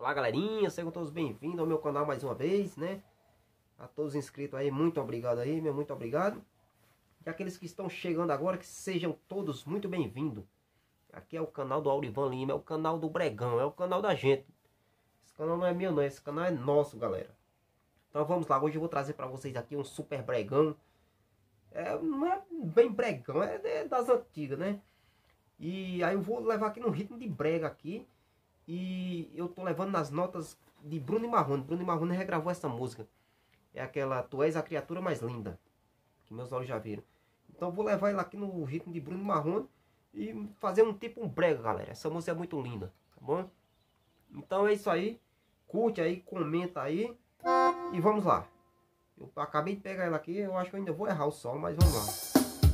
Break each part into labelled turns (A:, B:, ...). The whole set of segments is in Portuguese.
A: Olá galerinha, sejam todos bem-vindos ao meu canal mais uma vez, né? A todos inscritos aí, muito obrigado aí, meu muito obrigado. E aqueles que estão chegando agora, que sejam todos muito bem-vindos. Aqui é o canal do Aurivan Lima, é o canal do Bregão, é o canal da gente. Esse canal não é meu não, esse canal é nosso, galera. Então vamos lá, hoje eu vou trazer para vocês aqui um super bregão. Não é bem bregão, é das antigas, né? E aí eu vou levar aqui no ritmo de brega aqui. E eu tô levando nas notas de Bruno e Marrone. Bruno e Marrone regravou essa música. É aquela Tu És a Criatura Mais Linda, que meus olhos já viram. Então eu vou levar ele aqui no ritmo de Bruno e Marrone e fazer um brega, galera. Essa música é muito linda, tá bom? Então é isso aí. Curte aí, comenta aí. E vamos lá. Eu acabei de pegar ela aqui. Eu acho que eu ainda vou errar o solo, mas vamos lá.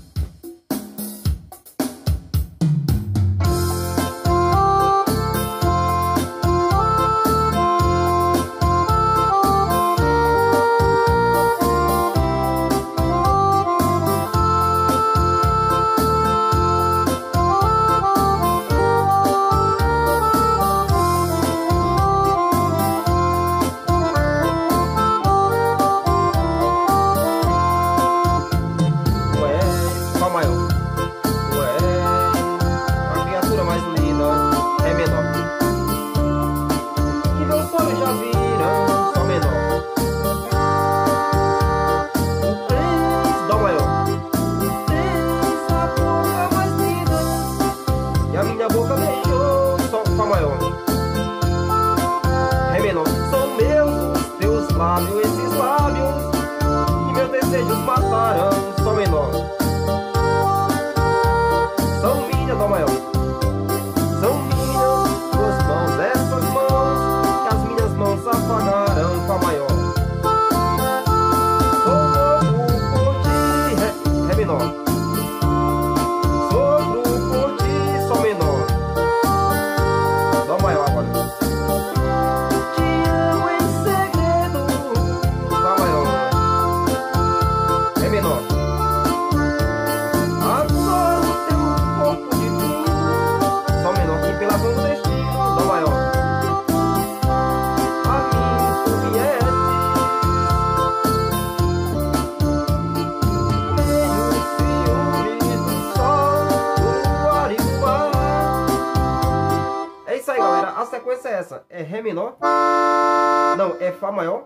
A: Minha boca beijou, sol, fá maior, ré menor. São meus os teus lábios, esses lábios, e meus desejos mataram, sol menor. São minhas, dó maior. São minhas tuas mãos, essas mãos, que as minhas mãos afagaram, fá maior. Sou louco por ti, ré menor. A sequência é essa, é Ré menor, não, é Fá maior,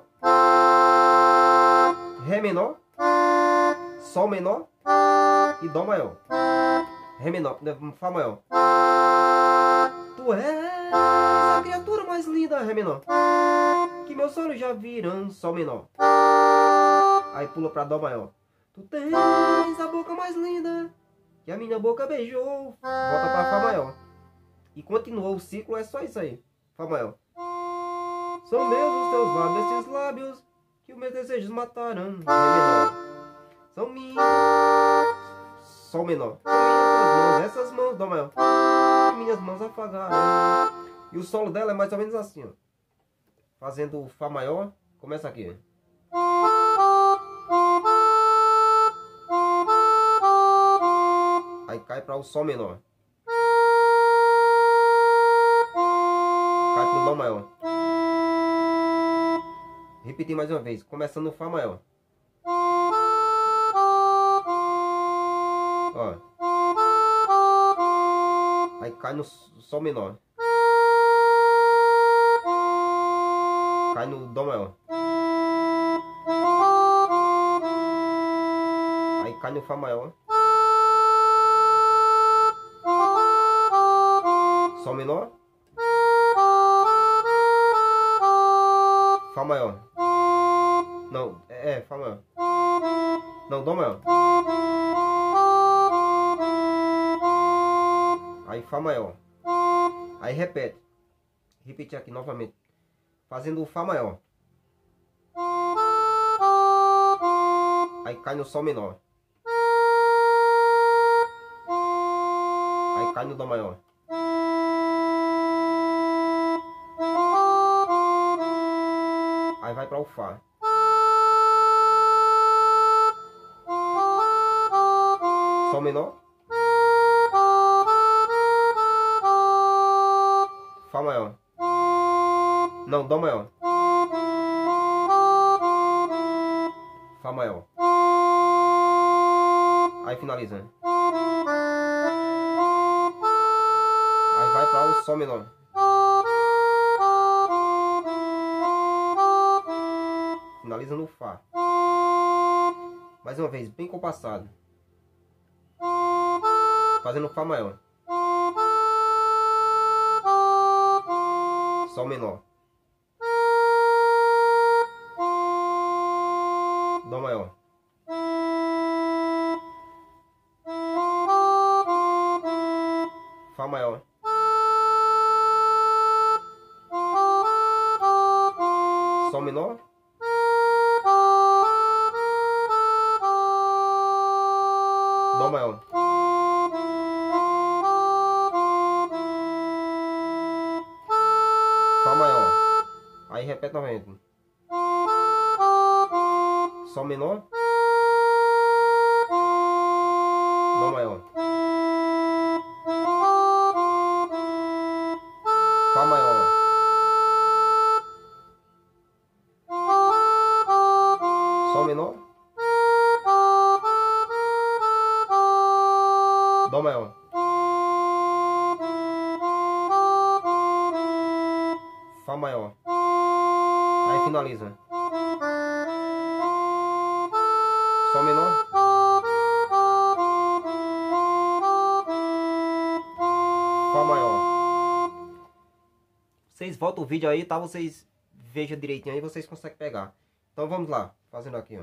A: Ré menor, Sol menor e Dó maior. Ré menor, Fá maior. Tu és a criatura mais linda, Ré menor, que meus olhos já viram, Sol menor. Aí pula pra Dó maior. Tu tens a boca mais linda, que a minha boca beijou, volta pra Fá maior. E continuou o ciclo, é só isso aí. Fá maior. São meus os teus lábios, esses lábios, que os meus desejos mataram. Ré menor. São minhas. Sol menor. São minhas mãos, essas mãos, Dó maior, que minhas mãos afagaram. E o solo dela é mais ou menos assim, ó. Fazendo o Fá maior. Começa aqui. Aí cai para o Sol menor. Cai pro Dó maior. Repetir mais uma vez, começando no Fá maior. Ó. Aí cai no Sol menor. Cai no Dó maior. Aí cai no Fá maior. Sol menor. Fá maior. Não, Fá maior. Não, Dó maior. Aí Fá maior. Aí repete. Repetir aqui novamente. Fazendo o Fá maior. Aí cai no Sol menor. Aí cai no Dó maior. Aí vai para o Fá. Sol menor. Fá maior. Não, Dó maior. Fá maior. Aí finaliza. Aí vai para o Sol menor. Finaliza no Fá. Mais uma vez, bem compassado. Fazendo Fá maior. Sol menor. Dó maior. Fá maior. Sol menor. Dó maior. Fá maior. Aí repete novamente. Sol menor. Dó maior. Fá maior. Sol menor. Dó maior. Fá maior. Aí finaliza. Sol menor. Fá maior. Vocês voltam o vídeo aí, tá? Vocês vejam direitinho aí, vocês conseguem pegar. Então vamos lá, fazendo aqui, ó.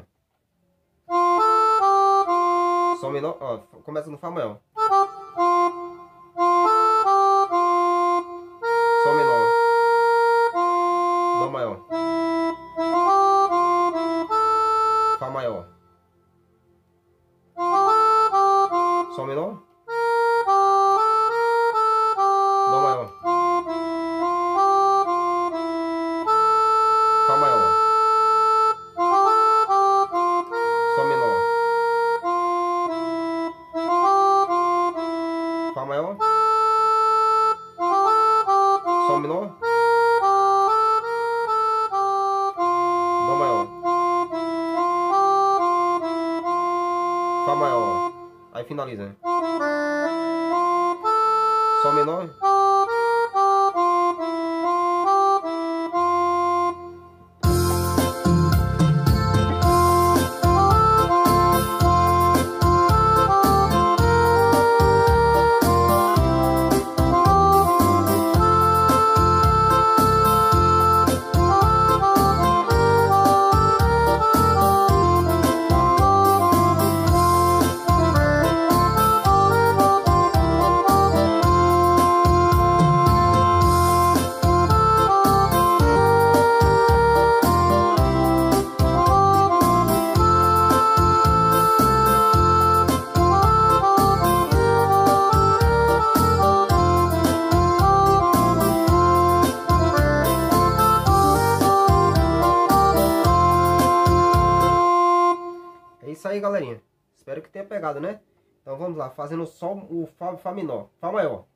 A: Sol menor, ó, começa no Fá maior. Sol menor. Dó maior. Fá maior. Sol menor. Dó maior. Fá maior. Sol menor. Fá maior. Sol menor. Dó maior. Fá maior. Aí finaliza. Sol menor. Isso aí, galerinha. Espero que tenha pegado, né? Então vamos lá, fazendo só o Fá menor. Fá maior.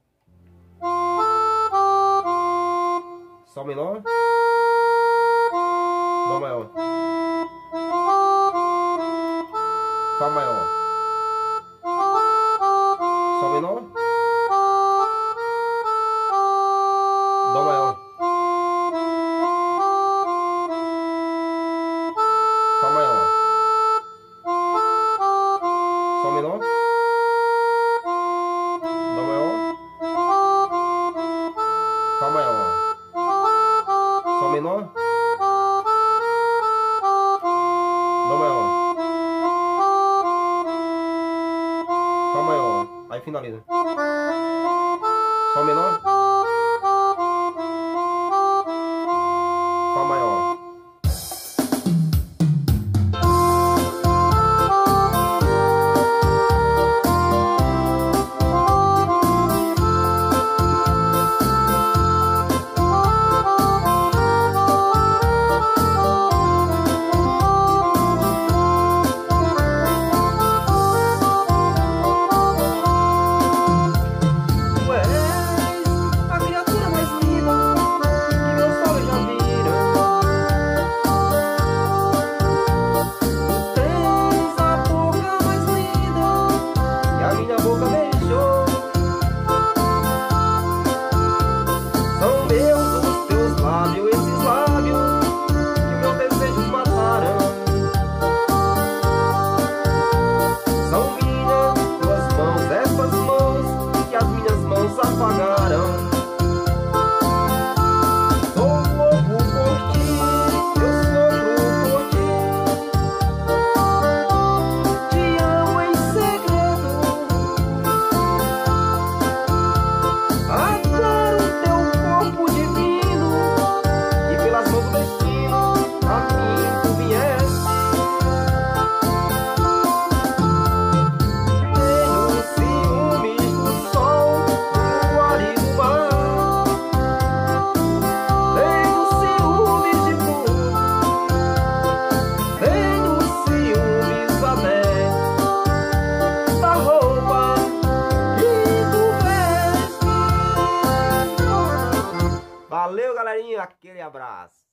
A: Sol menor. Dó maior. Fá maior. Sol menor. Dó maior. Fá maior. Sol menor. Dó maior. Fá maior. Sol menor. Dó maior. Fá maior. Aí finaliza. Sol menor. Fá maior. Valeu, galerinha. Aquele abraço.